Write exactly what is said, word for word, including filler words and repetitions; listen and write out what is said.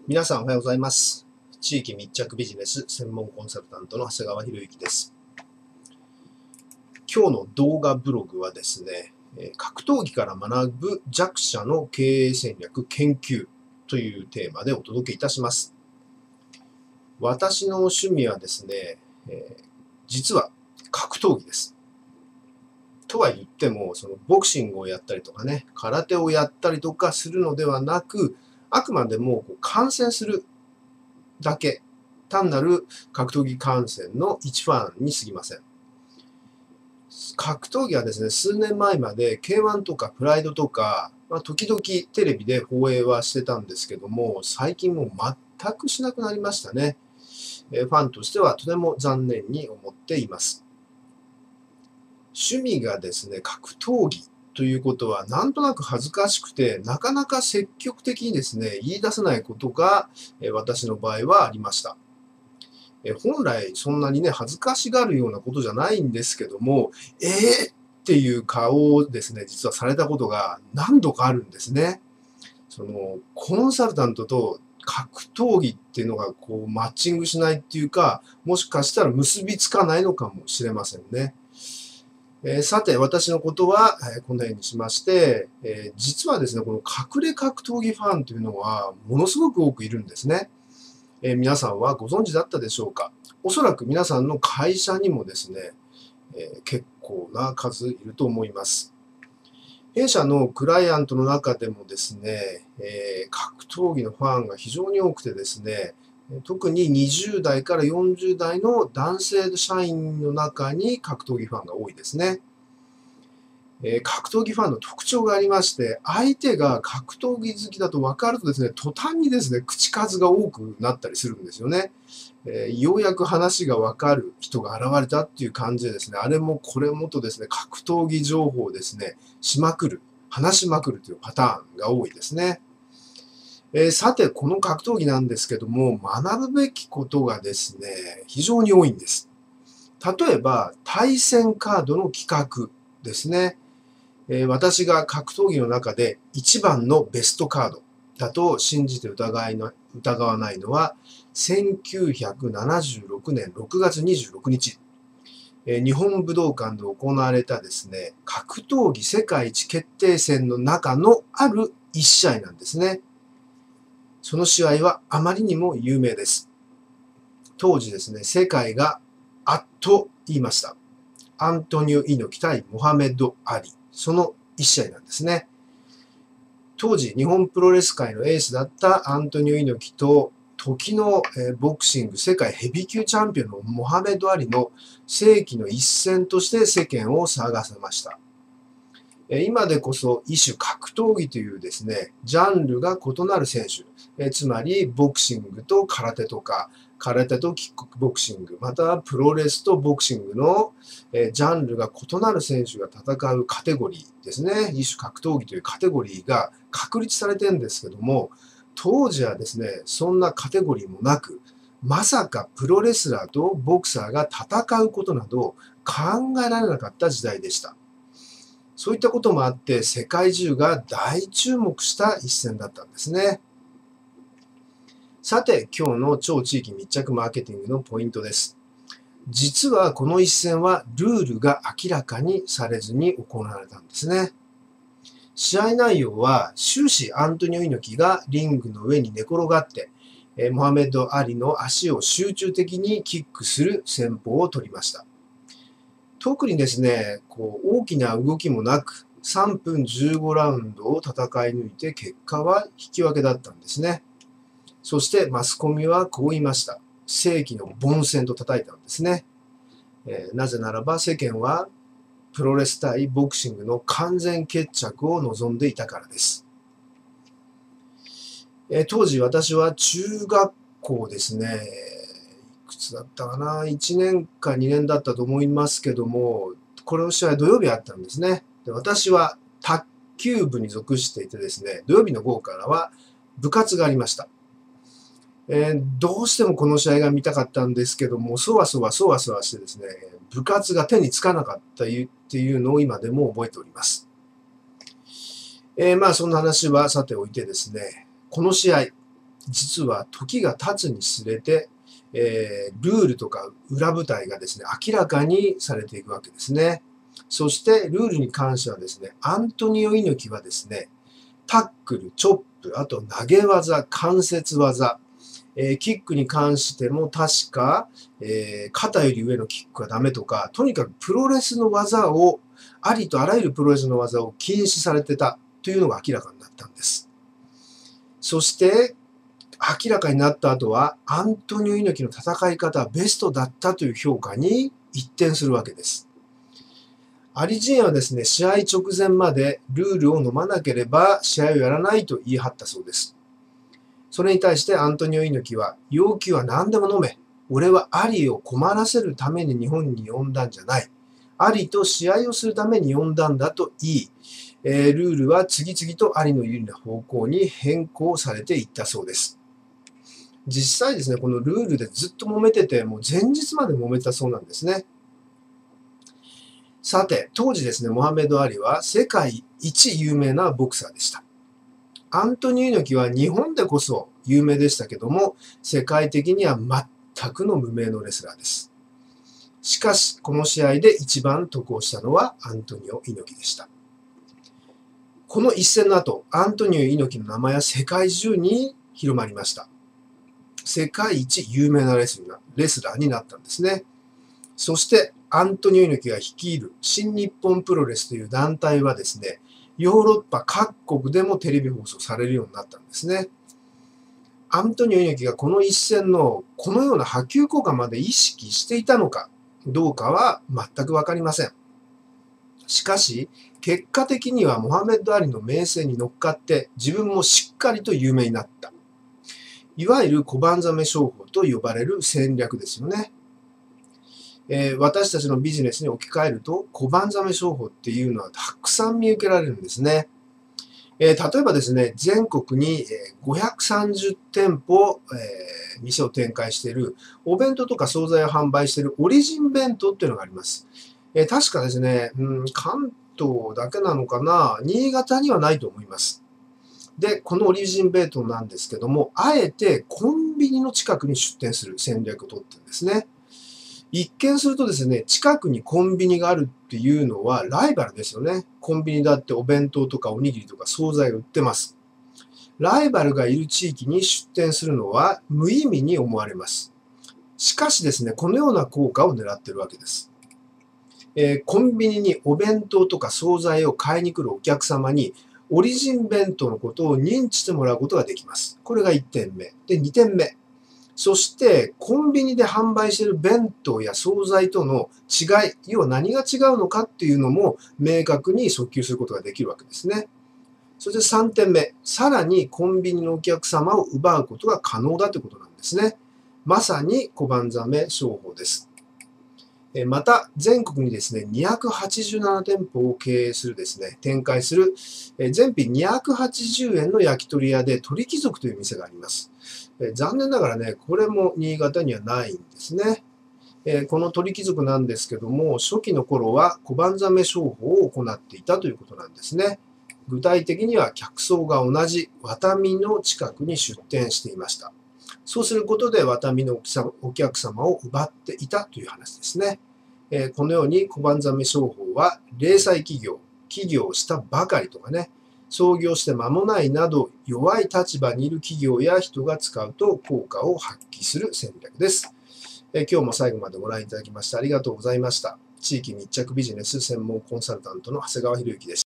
皆さんおはようございます。地域密着ビジネス専門コンサルタントの長谷川博之です。今日の動画ブログはですね、格闘技から学ぶ弱者の経営戦略研究というテーマでお届けいたします。私の趣味はですね、実は格闘技です。とは言っても、そのボクシングをやったりとかね、空手をやったりとかするのではなく、あくまでも観戦するだけ、単なる格闘技観戦の一ファンに過ぎません。格闘技はですね、数年前まで ケーワン とかプライドとか、まあ、時々テレビで放映はしてたんですけども、最近もう全くしなくなりましたね。ファンとしてはとても残念に思っています。趣味がですね、格闘技ということは、なんとなく恥ずかしくて、なかなか積極的にですね、言い出せないことが、私の場合はありました。本来、そんなにね、恥ずかしがるようなことじゃないんですけども、えーっていう顔をですね、実はされたことが何度かあるんですね。その、コンサルタントと格闘技っていうのがこうマッチングしないっていうか、もしかしたら結びつかないのかもしれませんね。えー、さて、私のことは、えー、このようにしまして、えー、実はですね、この隠れ格闘技ファンというのは、ものすごく多くいるんですね。えー、皆さんはご存知だったでしょうか。おそらく皆さんの会社にもですね、えー、結構な数いると思います。弊社のクライアントの中でもですね、えー、格闘技のファンが非常に多くてですね、特ににじゅう代からよんじゅう代の男性社員の中に格闘技ファンが多いですね。えー、格闘技ファンの特徴がありまして、相手が格闘技好きだと分かるとですね、途端にですね、口数が多くなったりするんですよね。えー、ようやく話が分かる人が現れたっていう感じでですね、あれもこれもとですね、格闘技情報をですね、しまくる、話しまくるというパターンが多いですね。えー、さて、この格闘技なんですけども、学ぶべきことがですね、非常に多いんです。例えば、対戦カードの企画ですね。えー、私が格闘技の中で一番のベストカードだと信じて疑いの疑わないのは、せんきゅうひゃくななじゅうろくねんろくがつにじゅうろくにち、えー、日本武道館で行われたですね、格闘技世界一決定戦の中のある一試合なんですね。その試合はあまりにも有名です。当時ですね、世界があっと言いました。アントニオ猪木対モハメド・アリ。その一試合なんですね。当時、日本プロレス界のエースだったアントニオ猪木と、時のボクシング世界ヘビー級チャンピオンのモハメド・アリの世紀の一戦として世間を騒がせました。今でこそ異種格闘技というですね、ジャンルが異なる選手、つまりボクシングと空手とか、空手とキックボクシング、またはプロレスとボクシングのジャンルが異なる選手が戦うカテゴリーですね、異種格闘技というカテゴリーが確立されてるんですけども、当時はですね、そんなカテゴリーもなく、まさかプロレスラーとボクサーが戦うことなど考えられなかった時代でした。そういったこともあって、世界中が大注目した一戦だったんですね。さて、今日の超地域密着マーケティングのポイントです。実はこの一戦はルールが明らかにされずに行われたんですね。試合内容は終始アントニオ猪木がリングの上に寝転がって、モハメド・アリの足を集中的にキックする戦法を取りました。特にですね、こう大きな動きもなく、さんぷんじゅうごラウンドを戦い抜いて、結果は引き分けだったんですね。そしてマスコミはこう言いました。世紀の凡戦と叩いたんですね。えー、なぜならば世間はプロレス対ボクシングの完全決着を望んでいたからです。えー、当時私は中学校ですね、いくつだったかな、いちねんかにねんだったと思いますけども、この試合土曜日あったんですね。で、私は卓球部に属していてですね、土曜日の午後からは部活がありました。えー、どうしてもこの試合が見たかったんですけども、そわそわそわそわしてですね、部活が手につかなかったっていうのを今でも覚えております。えー、まあそんな話はさておいてですね、この試合、 実は時が経つにつれて、えー、ルールとか裏舞台がですね、明らかにされていくわけですね。そしてルールに関してはですね、アントニオ猪木はですね、タックル、チョップ、あと投げ技、関節技、えー、キックに関しても確か、えー、肩より上のキックはダメとか、とにかくプロレスの技を、ありとあらゆるプロレスの技を禁止されてたというのが明らかになったんです。そして、明らかになった後は、アントニオ猪木の戦い方はベストだったという評価に一転するわけです。アリジーンはですね、試合直前までルールを飲まなければ試合をやらないと言い張ったそうです。それに対してアントニオ猪木は、要求は何でも飲め。俺はアリを困らせるために日本に呼んだんじゃない。アリと試合をするために呼んだんだと言い、えー、ルールは次々とアリの有利な方向に変更されていったそうです。実際ですね、このルールでずっと揉めてて、もう前日まで揉めたそうなんですね。さて、当時ですね、モハメド・アリは世界一有名なボクサーでした。アントニオ猪木は日本でこそ有名でしたけども、世界的には全くの無名のレスラーです。しかし、この試合で一番得をしたのはアントニオ猪木でした。この一戦の後、アントニオ猪木の名前は世界中に広まりました。世界一有名なレスラー、レスラーになったんですね。そして、アントニオ猪木が率いる新日本プロレスという団体はですね、ヨーロッパ各国でもテレビ放送されるようになったんですね。アントニオ猪木がこの一戦のこのような波及効果まで意識していたのかどうかは全くわかりません。しかし、結果的にはモハメッド・アリの名声に乗っかって自分もしっかりと有名になった。いわゆる小判ザメ商法と呼ばれる戦略ですよね。えー、私たちのビジネスに置き換えると、小判ザメ商法っていうのはたくさん見受けられるんですね。えー、例えばですね、全国にごひゃくさんじゅってんぽ、えー、店を展開している、お弁当とか惣菜を販売しているオリジン弁当っていうのがあります。えー、確かですね、うん、関東だけなのかな、新潟にはないと思います。で、このオリジン弁当なんですけども、あえてコンビニの近くに出店する戦略をとってるんですね。一見するとですね、近くにコンビニがあるっていうのはライバルですよね。コンビニだってお弁当とかおにぎりとか惣菜が売ってます。ライバルがいる地域に出店するのは無意味に思われます。しかしですね、このような効果を狙っているわけです。えー、コンビニにお弁当とか惣菜を買いに来るお客様にオリジン弁当のことを認知してもらうことができます。これがいってんめ。で、にてんめ。そして、コンビニで販売している弁当や惣菜との違い、要は何が違うのかっていうのも明確に訴求することができるわけですね。そしてさんてんめ、さらにコンビニのお客様を奪うことが可能だということなんですね。まさに小判ザメ商法です。また、全国にですね、にひゃくはちじゅうななてんぽを経営するですね、展開する、全品にひゃくはちじゅうえんの焼き鳥屋で鳥貴族という店があります。残念ながらね、これも新潟にはないんですね。この鳥貴族なんですけども、初期の頃は小判ザメ商法を行っていたということなんですね。具体的には客層が同じワタミの近くに出店していました。そうすることでワタミのお客様を奪っていたという話ですね。このように小判ザメ商法は零細企業、起業したばかりとかね、創業して間もないなど弱い立場にいる企業や人が使うと効果を発揮する戦略です。今日も最後までご覧いただきましてありがとうございました。地域密着ビジネス専門コンサルタントの長谷川博之でした。